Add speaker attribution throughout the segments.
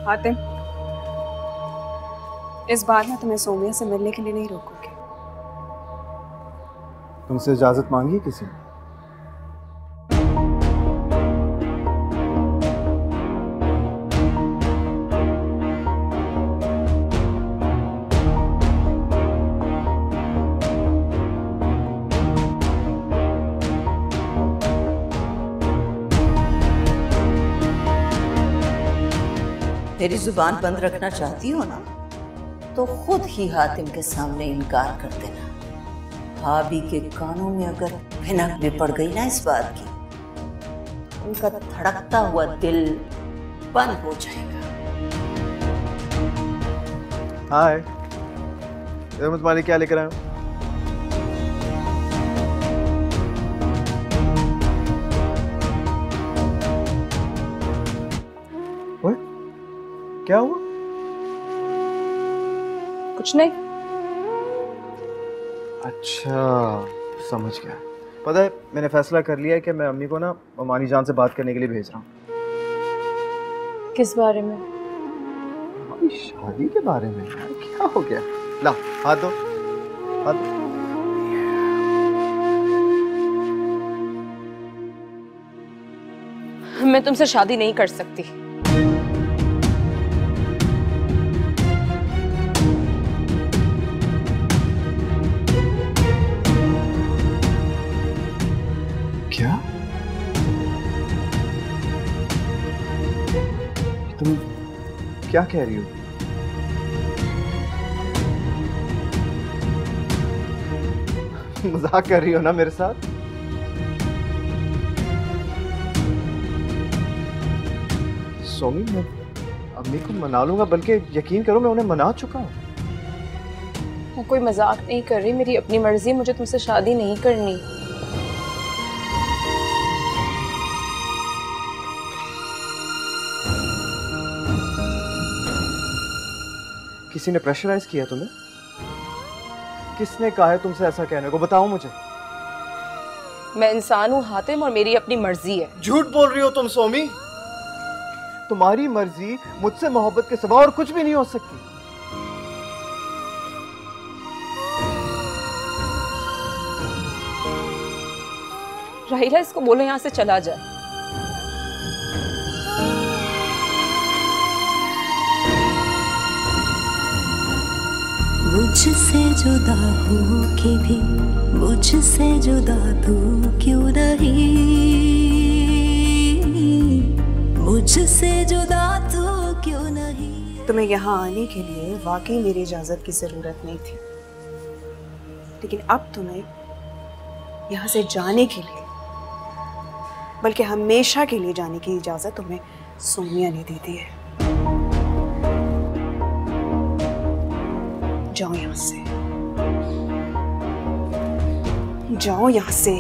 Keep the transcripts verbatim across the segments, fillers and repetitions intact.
Speaker 1: हातिम, इस बार मैं तुम्हें सोमिया से मिलने के लिए नहीं रोकूंगी।
Speaker 2: तुमसे इजाजत मांगी किसी ने?
Speaker 3: मेरी जुबान बंद रखना चाहती हो ना, तो खुद ही हातिम के सामने इनकार कर देना। भाभी के कानों में अगर भिनक भी पड़ गई ना इस बात की, उनका धड़कता हुआ दिल बंद हो जाएगा।
Speaker 2: हाय, मैं तुम्हारे लिए क्या लेकर आया हूँ? क्या हुआ?
Speaker 1: कुछ नहीं।
Speaker 2: अच्छा, समझ गया। पता है, मैंने फैसला कर लिया है कि मैं अम्मी को ना मानी जान से बात करने के लिए भेज रहा हूँ।
Speaker 1: किस बारे में?
Speaker 2: हमारी शादी के बारे में। यार क्या हो गया? ला, हाथ दो, हाथ दो।
Speaker 1: मैं तुमसे शादी नहीं कर सकती।
Speaker 2: क्या? तुम क्या कह रही हो? मजाक कर रही हो ना मेरे साथ? सोमी, मैं अम्मी को मना लूंगा, बल्कि यकीन करो मैं उन्हें मना चुका हूँ।
Speaker 1: मैं कोई मजाक नहीं कर रही, मेरी अपनी मर्जी, मुझे तुमसे शादी नहीं करनी।
Speaker 2: किसी ने प्रेशराइज किया तुम्हें? किसने कहा है तुमसे ऐसा कहने को? बताओ मुझे।
Speaker 1: मैं इंसान हूँ हातिम, और मेरी अपनी मर्जी है।
Speaker 2: झूठ बोल रही हो तुम सोमी। तुम्हारी मर्जी मुझसे मोहब्बत के सिवा और कुछ भी नहीं हो सकती।
Speaker 1: राहिला, इसको बोलो यहाँ से चला जाए।
Speaker 4: मुझसे जुदा हो के भी मुझसे जुदा तू क्यों नहीं, मुझसे जुदा तू क्यों नहीं।
Speaker 1: तुम्हें यहाँ आने के लिए वाकई मेरी इजाजत की जरूरत नहीं थी, लेकिन अब तुम्हें यहाँ से जाने के लिए, बल्कि हमेशा के लिए जाने की इजाजत तुम्हें सोमिया ने दे दी है। जाओ यहाँ से, जाओ यहाँ से।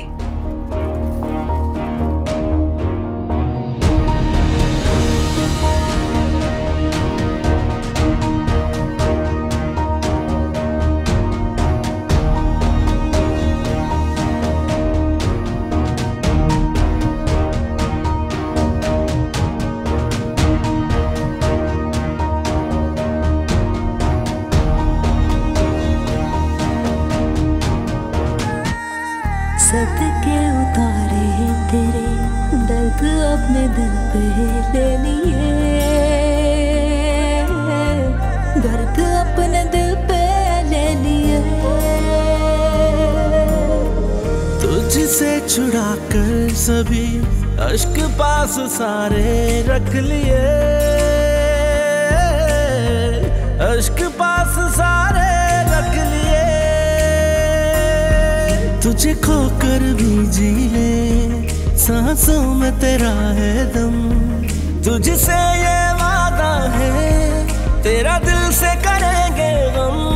Speaker 4: सदके उतारे तेरे दर्द अपने दिल पे ले लिए, दर्द अपने दिल पे ले लिए।
Speaker 5: तुझसे छुड़ा कर सभी अश्क पास सारे रख लिए, अश्क पास सारे रख लिए। तुझे खोकर भी जी ले, सांसों में तेरा है दम, तुझसे ये वादा है तेरा दिल से करेंगे गम।